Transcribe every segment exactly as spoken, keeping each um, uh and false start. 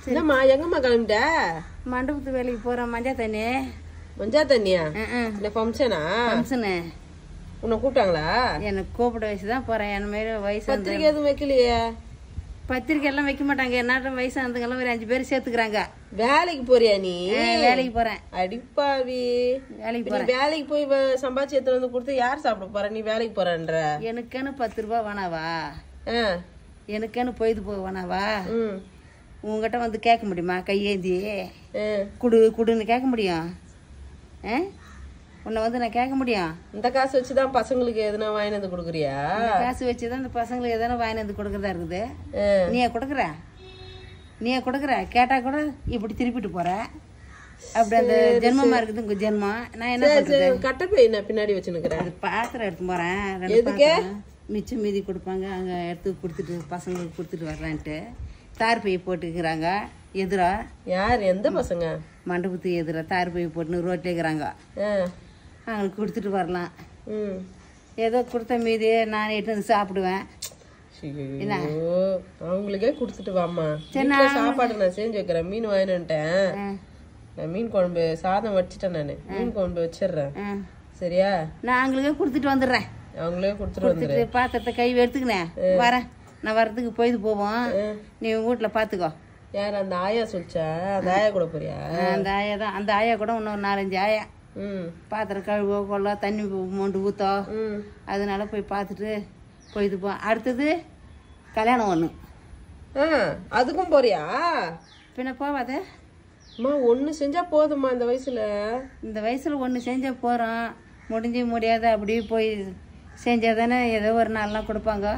என்னம்மா எங்கம்மா கிளம்பிட்ட? மண்டபத்து வேலைக்கு போறேன். மஞ்சா தண்ணி. மஞ்சா தண்ணியா? இந்த ஃபங்க்ஷனா? ஃபங்க்ஷனு. உன்னை கூப்பிட்டாங்களா? எனக்கு கூப்பிட வயசுதான் போறேன். என்ன மாதிரி வயசு பத்திரிக்கை எதுவும் வைக்கலையே? பத்திரிக்கை எல்லாம் வைக்க மாட்டாங்க. என்ன வயசானதுங்கெல்லாம் ஒரு அஞ்சு பேர் சேர்த்துக்கிறாங்க. வேலைக்கு போறியா நீ? வேலைக்கு போறேன். அடிப்பாவி, வேலைக்கு போறேன். வேலைக்கு போய் சம்பாதிச்சு எடுத்து வந்து கொடுத்து யார் சாப்பிட போற? நீ வேலைக்கு போறன்ற எனக்குன்னு பத்து ரூபா வேணாவா? எனக்குன்னு பொய்து போக வேணாவா? உங்ககிட்ட வந்து கேட்க முடியுமா? கையேந்தி குடு குடுன்னு கேட்க முடியும்? உன்னை வந்து நான் கேட்க முடியும்? இந்த காசு வச்சுதான் பசங்களுக்கு எதுனா வாங்கி வந்து கொடுக்குறியா? காசு வச்சுதான் இந்த பசங்களுக்கு எதனா வாங்கி வந்து கொடுக்கறதா இருக்குது. நீயே கொடுக்குற? நீயே கொடுக்குற? கேட்டா கூட இப்படி திருப்பிட்டு போற. அப்படி அந்த ஜென்மமா இருக்குது உங்க ஜென்மம். நான் என்ன பண்றது? கட்டப்பை நான் பின்னாடி வச்சுருக்கிறேன். பாத்திரம் எடுத்து போறேன். மிச்சம் மீதி கொடுப்பாங்க. அங்க எடுத்து கொடுத்துட்டு பசங்களுக்கு கொடுத்துட்டு வர்றேன்ட்டு தார் பையை போட்டுக்கிறாங்க. எதிரா யார்? எந்த பசங்க? மண்டபத்து எதிரா தார் பையை போட்டுன்னு ரோட்ல இருக்கிறாங்க. அவங்களுக்கு கொடுத்துட்டு வரலாம். ஏதோ கொடுத்த மீதி நான் எடுத்து வந்து சாப்பிடுவேன். என்ன அவங்களுக்கே கொடுத்துட்டு வாமா. சாப்பாடு நான் செஞ்சு வைக்கிறேன். மீன் வாங்கினுட்டேன். நான் மீன் குழம்பு சாதம் வச்சுட்டேன். நானு மீன் குழம்பு வச்சிடுறேன். சரியா? நான் அவங்களுக்கே கொடுத்துட்டு வந்துடுறேன். அவங்களே கொடுத்துட்டு பாத்திரத்தை கை எடுத்துக்கினேன் வரேன். நான் வர்றதுக்கு போயிது போவோம். நீ உங்க வீட்டுல பாத்துக்கோ. யார் அந்த ஆயா சொல்லிச்சா? அந்த ஆயா கூட போறியா? அந்த ஆயா தான். அந்த ஆயா கூட இன்னொரு நாலஞ்சு ஆயா பாத்திரம் கழுவோ கொள்ள தண்ணி மொண்டு ஊத்தோ. அதனால போய் பார்த்துட்டு போயிது போ. அடுத்தது கல்யாணம் ஒண்ணு. அதுக்கும் போறியா? பின்ன போவாத. அம்மா ஒண்ணு செஞ்சா போதுமா? இந்த வயசுல இந்த வயசுல ஒண்ணு செஞ்சா போறோம். முடிஞ்சு முடியாத அப்படியே போய் செஞ்சாதானே ஏதோ ஒரு நாள்லாம் கொடுப்பாங்க.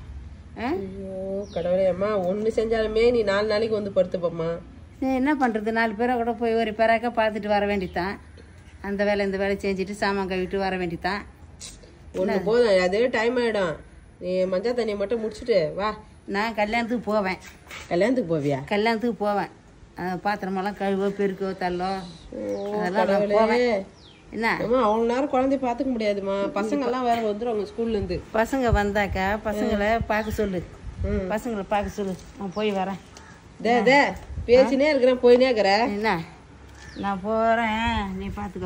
கடவுளே அம்மா ஒண்ணு செஞ்சாலுமே நீ நாலு நாளைக்கு வந்து படுத்துப்பம்மா. என்ன பண்றது? நாலு பேரை கூட போய் ஒரு பேராக்கா பார்த்துட்டு வர வேண்டித்தான். அந்த வேலை இந்த வேலை செஞ்சுட்டு சாமான் கழுவிட்டு வர வேண்டித்தான். ஒண்ணு போதும். அதே டைம் ஆயிடும். நீ மஞ்சள் தண்ணியை மட்டும் முடிச்சுட்டு வா. நான் கல்யாணத்துக்கு போவேன். கல்யாணத்துக்கு போவியா? கல்யாணத்துக்கு போவேன். பாத்திரமெல்லாம் கழுவோ பெருக்கோ தள்ளோ அதெல்லாம் போவேன். என்ன அவ்வளோ நேரம் குழந்தைய பார்த்துக்க முடியாதுமா. பசங்க எல்லாம் வேற வந்துடும் ஸ்கூல்ல இருந்து. பசங்க வந்தாக்கா பசங்களை பார்க்க சொல்லு. பசங்களை பார்க்க சொல்லு. நான் போய் வரேன். தே தே பேசினே இருக்கிறேன் போயினே இருக்கிறேன். என்ன நான் போறேன். நீ பார்த்துக்கோ.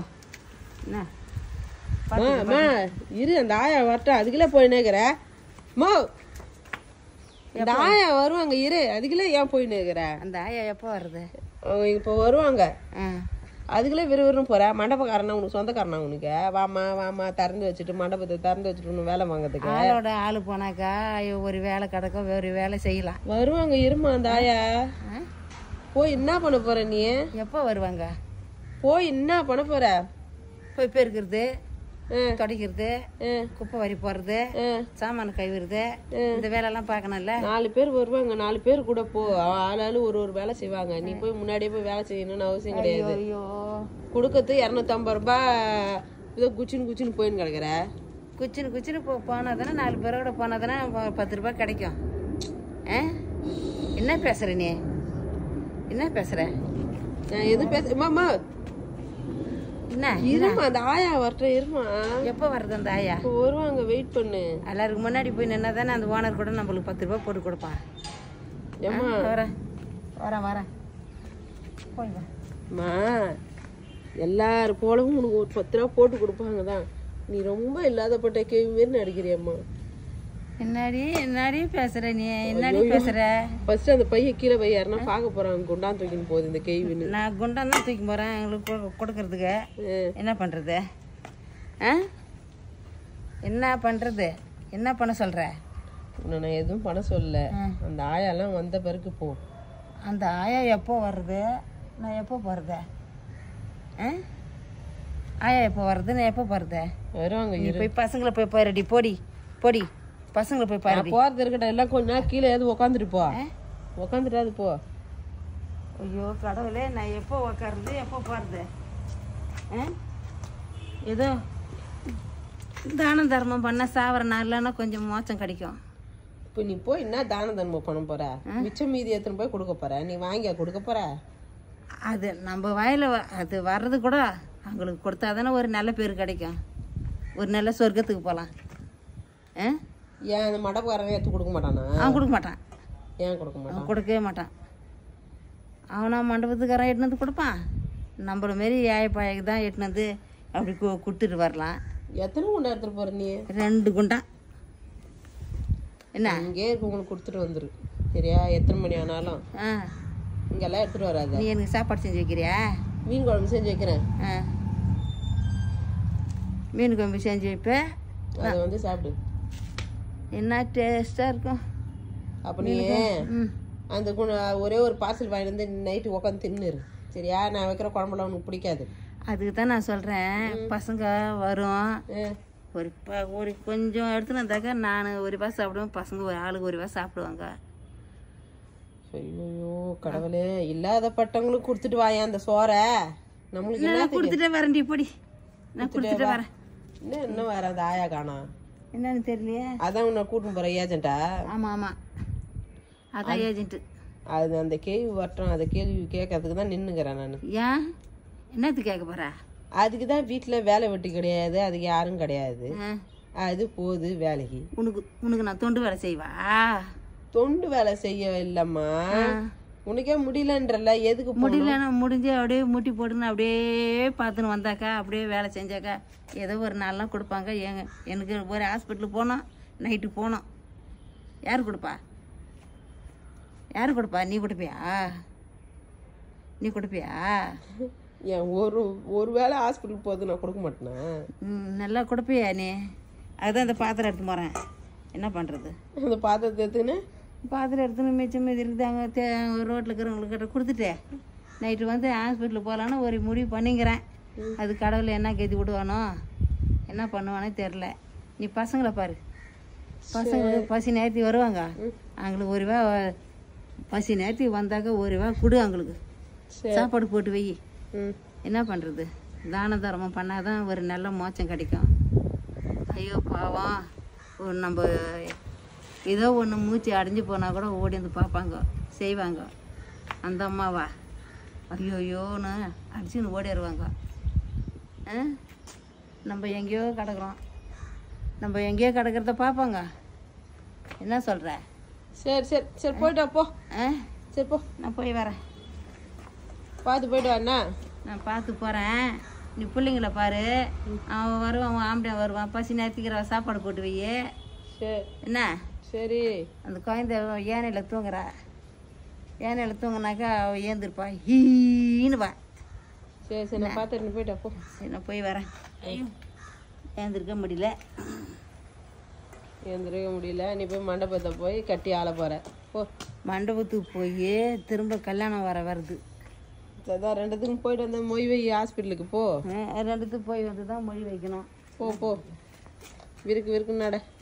என்ன இரு அந்த ஆயா வரட்டும். அதுக்குள்ளே போயினே இருக்கிற மோ. இந்த ஆயா வருவாங்க. இரு அதுக்குள்ளே ஏன் போயினே இருக்கிற? அந்த ஆயா எப்போ வருது? இப்போ வருவாங்க. அதுக்குள்ளே விறுவிறுன்னு போற. மண்டபக்காரனா உனக்கு சொந்தக்காரனா? உனக்கு வாமா வாமா திறந்து வச்சுட்டு மண்டபத்தை திறந்து வச்சுட்டு ஒன்று வேலை வாங்கிறதுக்கு ஆளோட ஆளு போனாக்கா ஒரு வேலை கிடக்கும். ஒரு வேலை செய்யலாம். வருவாங்க. இருமா அந்த ஆயா போய் என்ன பண்ண போற? நீ எப்போ வருவாங்க? போய் என்ன பண்ண போற? போய் பெருக்கிறது, துடைக்கிறது, குப்பை வரி போடுறது, சாமான கழுவுறது, இந்த வேலை எல்லாம் பாக்கணும்ல. நாலு பேர் வருவாங்க. நாலு பேர் கூட போ. ஆளாளு ஒரு ஒரு வேலை செய்வாங்க. நீ போய் முன்னாடியே போய் வேலை செய்யணும்னு அவசியம் கிடையாது. ஐயோ கொடுக்கறது இரநூத்தி ஐம்பது ரூபாய். இதோ குச்சின்னு குச்சின்னு போயின்னு கிடக்குற. குச்சின்னு குச்சின்னு போ போனா தானே நாலு பேரோட போனா தானே பத்து ரூபாய் கிடைக்கும். என்ன பேசுற நீ? என்ன பேசுற? நான் எது பேசுமா? என்ன இருமா அந்த ஆயா வரட்டும். இருமா எப்போ வருது அந்த ஆயா? வருவாங்க. வெயிட் பண்ணு. எல்லாருக்கு முன்னாடி போய் நின்னா தானே அந்த ஓனர் கூட நம்மளுக்கு பத்து ரூபாய் போட்டு கொடுப்பான். ஏம்மா வரேன் வரேன் வரேன் போய் வாம்மா. எல்லாரு போலவும் உனக்கு ஒரு பத்து ரூபா போட்டு கொடுப்பாங்க தான். நீ ரொம்ப இல்லாதப்பட்ட கேள்வி மாரி நடிக்கிறியம்மா. என்னடி என்னடி பேசுற நீ? என்னடி பேசுற? ஃபர்ஸ்ட் அந்த பைய கீழே போய் யாருன்னா பார்க்க போறாங்க. குண்டான் தூக்கின்னு போகுது இந்த கேள்வின்னு. நான் குண்டான் தான் தூக்கி போறேன் எங்களுக்கு கொடுக்கறதுக்கு. என்ன பண்றது? என்ன பண்றது? என்ன பண்ண சொல்ற? நான் எதுவும் பண்ண சொல்லல. அந்த ஆயாலாம் வந்த பிறகு போ. அந்த ஆயா எப்போ வருது? நான் எப்போ போறது? ஆயா எப்போ வருது? நான் எப்போ போறது? வருவாங்க. போய் பசங்களை போய் போறடி. போடி போடி பசங்களை போய் பாரு. போறது இருக்கட்டும். எல்லாம் கொஞ்ச நேரம் கீழே எது உக்காந்துட்டு போ. உக்காந்துட்டாது போ. ஐயோ கடவுளே நான் எப்போ உக்காருது எப்போ போறது? ஏதோ தான தர்மம் பண்ண சாவர நாள்லன்னா கொஞ்சம் மோச்சம் கிடைக்கும். இப்போ நீ போய் என்ன தான தர்மம் பண்ண போற? மிச்சம் மீதி எடுத்துன்னு போய் கொடுக்க போற? நீ வாங்கி கொடுக்க போற? அது நம்ம வாயில அது வர்றது கூட அவங்களுக்கு கொடுத்தாதானே ஒரு நல்ல பேர் கிடைக்கும். ஒரு நல்ல சொர்க்கத்துக்கு போகலாம். ஏன் அந்த மடப்புக்காரன் எடுத்து கொடுக்க மாட்டானா? அவன் கொடுக்க மாட்டான். ஏன் கொடுக்க மாட்டான்? கொடுக்கவே மாட்டான். அவனா மண்டபத்துக்காரன் எட்டுனு வந்து கொடுப்பான். நம்மள மாரி ஏழைப்பாயக்கு தான் எட்டுனு வந்து அப்படி கு கொடுத்துட்டு வரலாம். எத்தனை குண்டா எடுத்துட்டு போற நீ? ரெண்டு குண்டா. என்ன இங்கே இருக்கு உங்களுக்கு கொடுத்துட்டு வந்துரு சரியா? எத்தனை மணி ஆனாலும் ஆ இங்கெல்லாம் எடுத்துட்டு வராத. நீ எனக்கு சாப்பாடு செஞ்சு வைக்கிறியா? மீன் குழம்பு செஞ்சு வைக்கிறேன். ஆ மீன் குழம்பு செஞ்சு வைப்பேன். அதை வந்து சாப்பிடு. என்ன டேஸ்ட்டாக இருக்கும். அப்போ நீ ம் அந்த கு ஒரே ஒரு பார்சல் வாங்கிட்டு வந்து நைட்டு உட்காந்து தின்னுரு சரியா? நான் வைக்கிற குழம்புலாம் உனக்கு பிடிக்காது. அதுக்கு தான் நான் சொல்கிறேன், பசங்க வரும் ஒரு ப ஒரு கொஞ்சம் எடுத்துன்னு வந்தாக்கா நான் ஒரு பா சாப்பிடுவேன், பசங்க ஒரு ஆளுக்கு ஒரு பா சாப்பிடுவாங்க. ஐயோ கடவுளே, இல்லாத பட்டவங்களுக்கு கொடுத்துட்டு வாயா அந்த சோறை. நம்மளுக்கு என்ன கொடுத்துட்டே வரேன்டி பொடி. நான் கொடுத்துட்டு வரேன். என்ன இன்னும் வேற அந்த ஆயா காணா என்னன்னு தெரியலையே. அதான் உன்னை கூட்டின்னு போற ஏஜென்ட்டா? ஆமாம் ஆமாம் அதான் ஏஜென்ட்டு. அது அந்த கேள்வி வட்டம் அந்த கேள்வி கேட்கறதுக்கு தான் நின்றுக்கிறேன் நான். ஏன் என்னத்து கேட்க போறா? அதுக்கு தான் வீட்டில் வேலை வெட்டி கிடையாது, அதுக்கு யாரும் கிடையாது. அது போகுது வேலைக்கு. உனக்கு உனக்கு நான் தொண்டு வேலை செய்வா? தொண்டு வேலை செய்ய இல்லம்மா, உனக்கே முடியலன்றல. எதுக்கு முடியலன்னா முடிஞ்சு அப்படியே முட்டி போட்டுன்னு அப்படியே பார்த்துன்னு வந்தாக்கா அப்படியே வேலை செஞ்சாக்கா ஏதோ ஒரு நாள்லாம் கொடுப்பாங்க. எங்க எனக்கு ஒரு ஹாஸ்பிட்டலுக்கு போனோம், நைட்டு போனோம். யார் கொடுப்பா? யார் கொடுப்பா? நீ கொடுப்பியா? நீ கொடுப்பியா? ஏன் ஒரு ஒரு வேளை ஹாஸ்பிட்டலுக்கு போகுது நான் கொடுக்க மாட்டேனா? ம் நல்லா கொடுப்பியா நீ? அதுதான் இந்த பாத்திரம் எடுத்து போகிறேன். என்ன பண்ணுறது? அந்த பாத்திரத்தை எடுத்துன்னு பாத்திரம் எடுத்துன்னு மிச்சம் மீதி இருக்குதாங்க தே ரோட்டில் இருக்கிறவங்கக்கிட்ட கொடுத்துட்டு நைட்டு வந்து ஹாஸ்பிட்டலுக்கு போகலான்னு ஒரு முடிவு பண்ணிக்கிறேன். அது கடவுள் என்ன கெதி விடுவானோ என்ன பண்ணுவானே தெரில. நீ பசங்களை பாரு, பசங்களுக்கு பசி நேரத்தி வருவாங்க, அவங்களுக்கு ஒரு ரூபா பசி நேரத்தி வந்தாக்க ஒரு ரூபா கொடு, அவங்களுக்கு சாப்பாடு போட்டு வை. என்ன பண்ணுறது? தான தர்மம் பண்ணாதான் ஒரு நல்ல மோச்சம் கிடைக்கும். ஐயோ பாவம், ஒரு நம்ம ஏதோ ஒன்று மூச்சு அடைஞ்சு போனால் கூட ஓடி வந்து பார்ப்பாங்க செய்வாங்க. அந்த அம்மாவா ஐயோ ஐயோன்னு அடிச்சுன்னு ஓடிடுவாங்க. நம்ம எங்கேயோ கிடக்குறோம், நம்ம எங்கேயோ கிடக்கிறத பார்ப்பாங்க. என்ன சொல்கிற? சரி சரி சரி போய்ட்டு போ. ஆ சரி போ, நான் போய் வரேன். பார்த்து போய்ட்டு வரண்ணா. நான் பார்த்து போகிறேன். நீ பிள்ளைங்கள பாரு, அவன் வருவான், அவன் ஆம்பளை வருவான், பசி நேரத்துக்கிற சாப்பாடு போட்டு வை. சரி என்ன? சரி. அந்த குழந்தை ஏனையில் தூங்குறா, ஏனையில் தூங்கினாக்கா அவள் ஏந்திருப்பா, ஹீன்னு வா. சரி சரி நான் பார்த்துட்டு போய்ட்டா போ. சரி நான் போய் வரேன். ஏந்திருக்க முடியல, ஏந்திருக்க முடியல. நீ போய் மண்டபத்தை போய் கட்டி ஆள போற போ. மண்டபத்துக்கு போய் திரும்ப கல்யாணம் வர வருது. அதான் ரெண்டுத்துக்கும் போயிட்டு வந்த மொய் வை ஹாஸ்பிட்டலுக்கு போ. ரெண்டுத்துக்கு போய் வந்து தான் மொழி வைக்கணும். போ போ, விருக்கு விருக்கு நட.